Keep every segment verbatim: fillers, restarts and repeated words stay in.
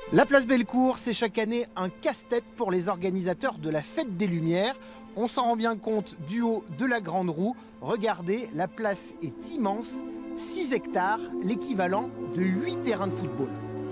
La place Bellecour, c'est chaque année un casse-tête pour les organisateurs de la Fête des Lumières. On s'en rend bien compte du haut de la Grande Roue. Regardez, la place est immense, six hectares, l'équivalent de huit terrains de football.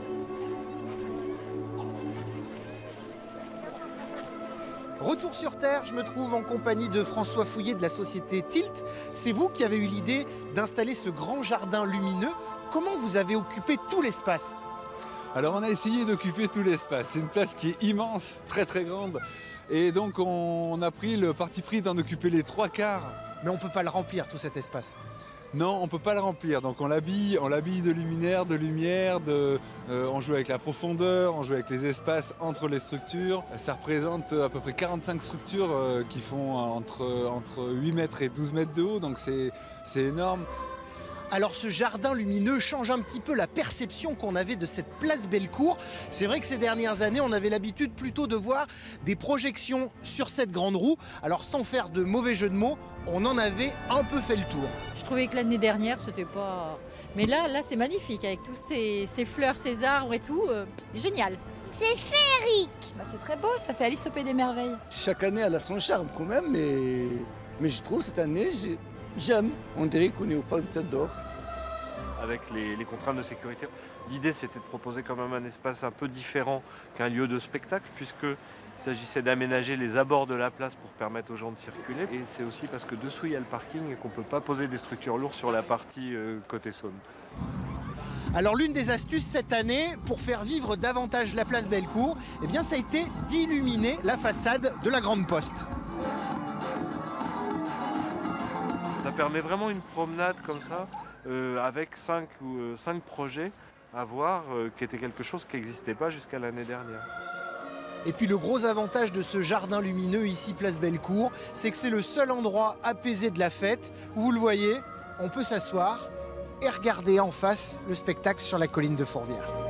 Retour sur Terre, je me trouve en compagnie de François Fouillet de la société Tilt. C'est vous qui avez eu l'idée d'installer ce grand jardin lumineux. Comment vous avez occupé tout l'espace ? Alors on a essayé d'occuper tout l'espace. C'est une place qui est immense, très très grande. Et donc on a pris le parti pris d'en occuper les trois quarts. Mais on ne peut pas le remplir, tout cet espace. Non, on ne peut pas le remplir. Donc on l'habille, on l'habille de luminaire, de lumière, de, euh, on joue avec la profondeur, on joue avec les espaces entre les structures. Ça représente à peu près quarante-cinq structures euh, qui font entre, entre huit mètres et douze mètres de haut. Donc c'est énorme. Alors ce jardin lumineux change un petit peu la perception qu'on avait de cette place Bellecour. C'est vrai que ces dernières années, on avait l'habitude plutôt de voir des projections sur cette grande roue. Alors sans faire de mauvais jeu de mots, on en avait un peu fait le tour. Je trouvais que l'année dernière, c'était pas... Mais là, là c'est magnifique, avec tous ces, ces fleurs, ces arbres et tout. Euh, génial. C'est féerique. Bah, c'est très beau, ça fait Alice au Pays des Merveilles. Chaque année, elle a son charme quand même, mais, mais je trouve cette année... J'aime, on dirait qu'on est au parc de Tête d'Or. Avec les, les contraintes de sécurité, l'idée c'était de proposer quand même un espace un peu différent qu'un lieu de spectacle, puisqu'il s'agissait d'aménager les abords de la place pour permettre aux gens de circuler. Et c'est aussi parce que dessous il y a le parking et qu'on ne peut pas poser des structures lourdes sur la partie euh, côté Saône. Alors l'une des astuces cette année pour faire vivre davantage la place Bellecour, eh bien, ça a été d'illuminer la façade de la Grande Poste. Ça permet vraiment une promenade comme ça, euh, avec cinq, ou, euh, cinq projets à voir, euh, qui était quelque chose qui n'existait pas jusqu'à l'année dernière. Et puis le gros avantage de ce jardin lumineux ici, place Bellecour, c'est que c'est le seul endroit apaisé de la fête où, vous le voyez, on peut s'asseoir et regarder en face le spectacle sur la colline de Fourvière.